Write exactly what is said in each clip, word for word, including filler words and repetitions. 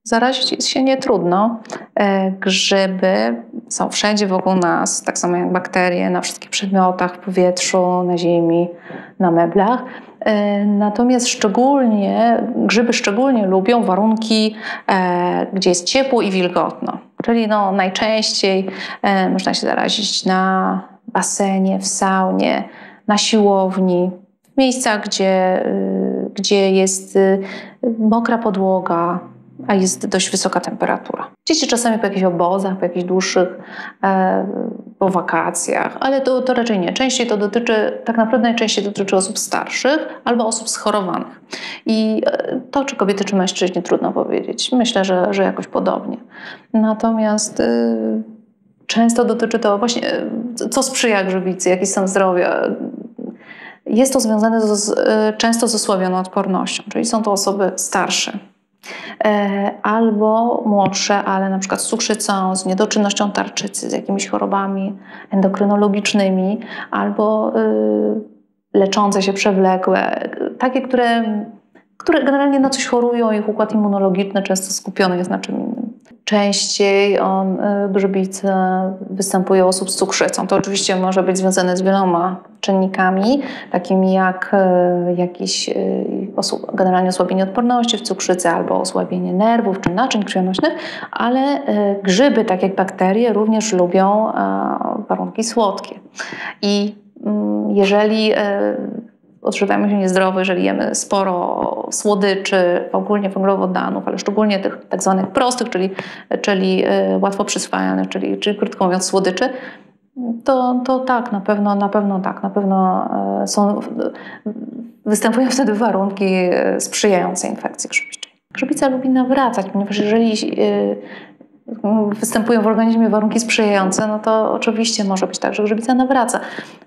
Zarazić się nie trudno. Grzyby są wszędzie wokół nas, tak samo jak bakterie, na wszystkich przedmiotach, w powietrzu, na ziemi, na meblach. Natomiast szczególnie, grzyby szczególnie lubią warunki, gdzie jest ciepło i wilgotno. Czyli no, najczęściej można się zarazić na basenie, w saunie, na siłowni, w miejscach, gdzie, gdzie jest mokra podłoga, a jest dość wysoka temperatura. Dzieci czasami po jakichś obozach, po jakichś dłuższych, e, po wakacjach, ale to, to raczej nie. Częściej to dotyczy, tak naprawdę najczęściej dotyczy osób starszych albo osób schorowanych. I to, czy kobiety, czy mężczyźni, trudno powiedzieć. Myślę, że, że jakoś podobnie. Natomiast y, często dotyczy to właśnie, co sprzyja grzybicy, jaki stan zdrowia. Jest to związane z, często z osłabioną odpornością, czyli są to osoby starsze. Albo młodsze, ale na przykład z cukrzycą, z niedoczynnością tarczycy, z jakimiś chorobami endokrynologicznymi, albo leczące się przewlekłe, takie, które, które generalnie na coś chorują, ich układ immunologiczny często skupiony jest na czym innym. Częściej on, grzybice występuje u osób z cukrzycą. To oczywiście może być związane z wieloma czynnikami, takimi jak jakieś osób, generalnie osłabienie odporności w cukrzycy albo osłabienie nerwów czy naczyń krwionośnych, ale grzyby, tak jak bakterie, również lubią warunki słodkie. I jeżeli odżywiamy się niezdrowo, jeżeli jemy sporo słodyczy, ogólnie węglowodanów, ale szczególnie tych tak zwanych prostych, czyli, czyli łatwo przyswajalnych, czyli, czyli krótko mówiąc słodyczy, to, to tak, na pewno, na pewno tak, na pewno są, występują wtedy warunki sprzyjające infekcji grzybiczej. Grzybica lubi nawracać, ponieważ jeżeli występują w organizmie warunki sprzyjające, no to oczywiście może być tak, że grzybica nawraca.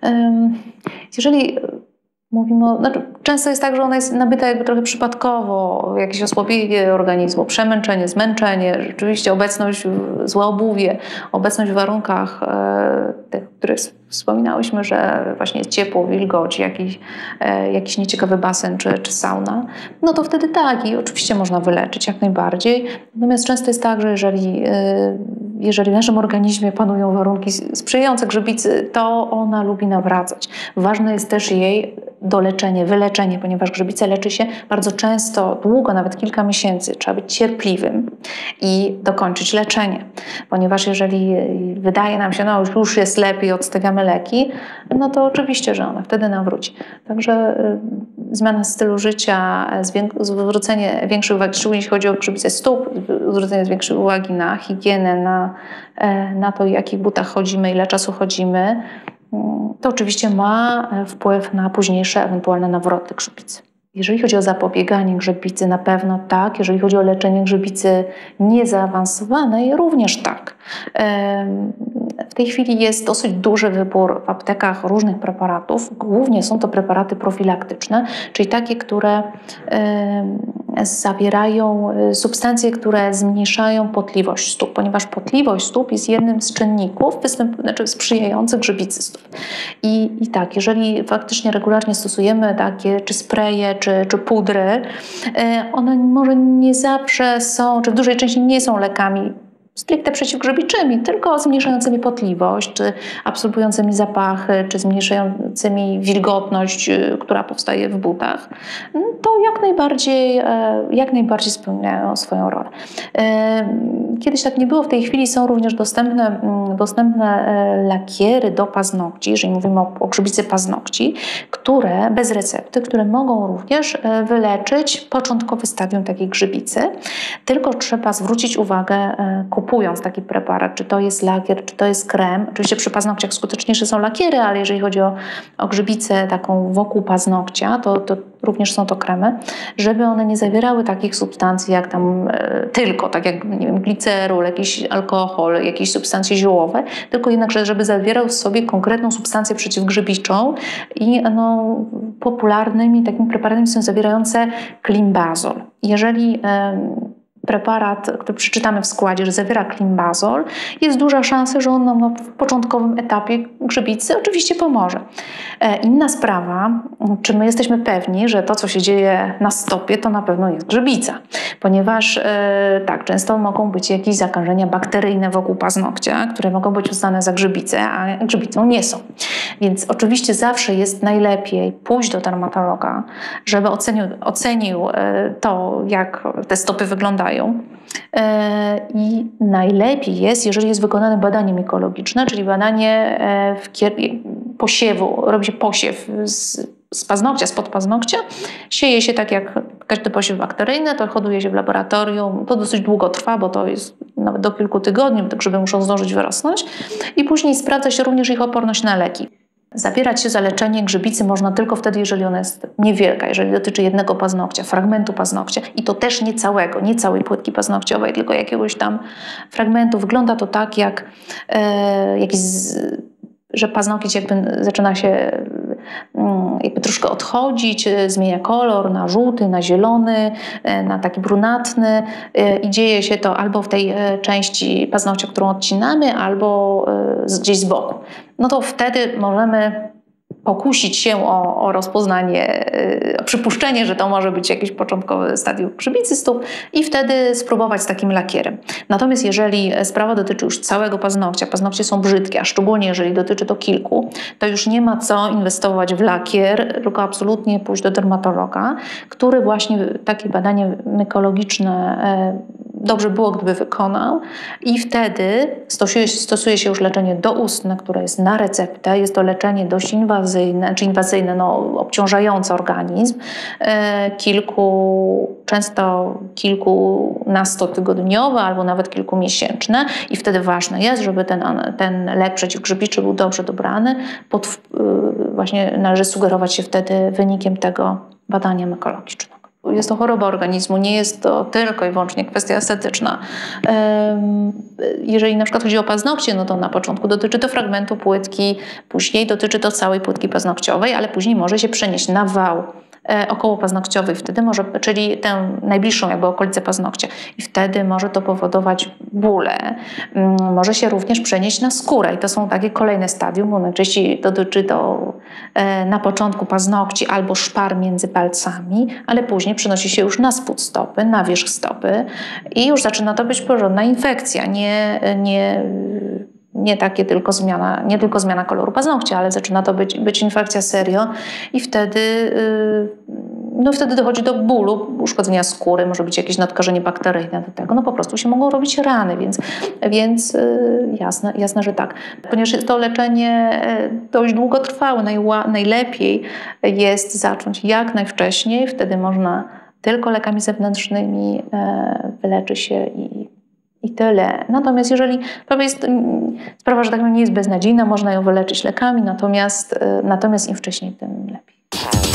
Jeżeli mówimy o, znaczy często jest tak, że ona jest nabyta jakby trochę przypadkowo, jakieś osłabienie organizmu, przemęczenie, zmęczenie, rzeczywiście obecność, złe obuwie, obecność w warunkach e, tych, których wspominałyśmy, że właśnie jest ciepło, wilgoć, jakiś, e, jakiś nieciekawy basen czy, czy sauna, no to wtedy tak i oczywiście można wyleczyć jak najbardziej. Natomiast często jest tak, że jeżeli, e, jeżeli w naszym organizmie panują warunki sprzyjające grzybicy, to ona lubi nawracać. Ważne jest też jej doleczenie, wyleczenie, ponieważ grzybice leczy się bardzo często, długo, nawet kilka miesięcy. Trzeba być cierpliwym i dokończyć leczenie. Ponieważ jeżeli wydaje nam się, no już, już jest lepiej, odstawiamy leki, no to oczywiście, że ona wtedy nawróci. Także y, zmiana stylu życia, zwrócenie większej uwagi, szczególnie jeśli chodzi o grzybice stóp, zwrócenie większej uwagi na higienę, na, na to, w jakich butach chodzimy, ile czasu chodzimy, to oczywiście ma wpływ na późniejsze ewentualne nawroty grzybicy. Jeżeli chodzi o zapobieganie grzybicy, na pewno tak. Jeżeli chodzi o leczenie grzybicy niezaawansowanej, również tak. W tej chwili jest dosyć duży wybór w aptekach różnych preparatów. Głównie są to preparaty profilaktyczne, czyli takie, które zawierają substancje, które zmniejszają potliwość stóp, ponieważ potliwość stóp jest jednym z czynników występ, znaczy sprzyjających grzybicy stóp. I, I tak, jeżeli faktycznie regularnie stosujemy takie czy spreje, czy, czy pudry, one może nie zawsze są, czy w dużej części nie są lekami stricte przeciwgrzybiczymi, tylko zmniejszającymi potliwość, czy absorbującymi zapachy, czy zmniejszającymi wilgotność, która powstaje w butach, to jak najbardziej, jak najbardziej spełniają swoją rolę. Kiedyś tak nie było, w tej chwili są również dostępne, dostępne lakiery do paznokci, jeżeli mówimy o, o grzybicy paznokci, które bez recepty, które mogą również wyleczyć początkowy stadium takiej grzybicy, tylko trzeba zwrócić uwagę, kupując taki preparat, czy to jest lakier, czy to jest krem. Oczywiście przy paznokciach skuteczniejsze są lakiery, ale jeżeli chodzi o, o grzybicę taką wokół paznokcia, to, to również są to kremy, żeby one nie zawierały takich substancji jak tam e, tylko, tak jak nie wiem, glicerol, jakiś alkohol, jakieś substancje ziołowe, tylko jednak, żeby zawierał w sobie konkretną substancję przeciwgrzybiczą i no, popularnymi takimi preparatami są zawierające klimbazol. Jeżeli e, preparat, który przeczytamy w składzie, że zawiera klimbazol, jest duża szansa, że on nam no, w początkowym etapie grzybicy oczywiście pomoże. Inna sprawa, czy my jesteśmy pewni, że to, co się dzieje na stopie, to na pewno jest grzybica, ponieważ tak, często mogą być jakieś zakażenia bakteryjne wokół paznokcia, które mogą być uznane za grzybicę, a grzybicą nie są. Więc oczywiście zawsze jest najlepiej pójść do dermatologa, żeby ocenił, ocenił to, jak te stopy wyglądają. I najlepiej jest, jeżeli jest wykonane badanie mikologiczne, czyli badanie w posiewu, robi się posiew z, z paznokcia, spod paznokcia, sieje się tak jak każdy posiew bakteryjny, to hoduje się w laboratorium, to dosyć długo trwa, bo to jest nawet do kilku tygodni, tak grzyby muszą zdążyć wyrosnąć i później sprawdza się również ich oporność na leki. Zabierać się za leczenie grzybicy można tylko wtedy, jeżeli ona jest niewielka, jeżeli dotyczy jednego paznokcia, fragmentu paznokcia i to też nie całego, nie całej płytki paznokciowej, tylko jakiegoś tam fragmentu. Wygląda to tak, jak e, jakiś, że paznokieć jakby zaczyna się jakby troszkę odchodzić, zmienia kolor na żółty, na zielony, na taki brunatny i dzieje się to albo w tej części paznokcia, którą odcinamy, albo gdzieś z boku. No to wtedy możemy pokusić się o, o rozpoznanie, o przypuszczenie, że to może być jakieś początkowe stadium grzybicy stóp i wtedy spróbować z takim lakierem. Natomiast jeżeli sprawa dotyczy już całego paznokcia, paznokcie są brzydkie, a szczególnie jeżeli dotyczy to kilku, to już nie ma co inwestować w lakier, tylko absolutnie pójść do dermatologa, który właśnie takie badanie mykologiczne dobrze było, gdyby wykonał i wtedy stosuje, stosuje się już leczenie doustne, które jest na receptę. Jest to leczenie dość inwazyjne, czy inwazyjne, no, obciążające organizm, e, kilku, często kilkunastotygodniowe albo nawet kilkumiesięczne i wtedy ważne jest, żeby ten, ten lek przeciwgrzybiczy był dobrze dobrany. Pod, właśnie należy sugerować się wtedy wynikiem tego badania mykologicznego. Jest to choroba organizmu, nie jest to tylko i wyłącznie kwestia estetyczna. Jeżeli na przykład chodzi o paznokcie, no to na początku dotyczy to fragmentu płytki, później dotyczy to całej płytki paznokciowej, ale później może się przenieść na wał okołopaznokciowy, wtedy może, czyli tę najbliższą jakby okolicę paznokcia i wtedy może to powodować bóle. Może się również przenieść na skórę i to są takie kolejne stadium, bo najczęściej dotyczy to na początku paznokci albo szpar między palcami, ale później przenosi się już na spód stopy, na wierzch stopy i już zaczyna to być porządna infekcja, nie, nie Nie takie tylko zmiana, nie tylko zmiana koloru paznokcia, ale zaczyna to być, być infekcja serio i wtedy, no wtedy dochodzi do bólu, uszkodzenia skóry, może być jakieś nadkażenie bakteryjne do tego. No po prostu się mogą robić rany, więc, więc jasne, jasne, że tak. Ponieważ jest to leczenie dość długotrwałe, najła, najlepiej jest zacząć jak najwcześniej, wtedy można tylko lekami zewnętrznymi wyleczy się i I tyle. Natomiast jeżeli sprawa, jest, sprawa, że tak powiem, nie jest beznadziejna, można ją wyleczyć lekami, natomiast, natomiast im wcześniej, tym lepiej.